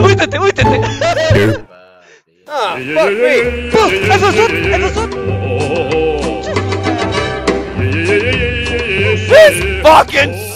Uítete, uítete. Ah, fuck me. Eso son. This fucking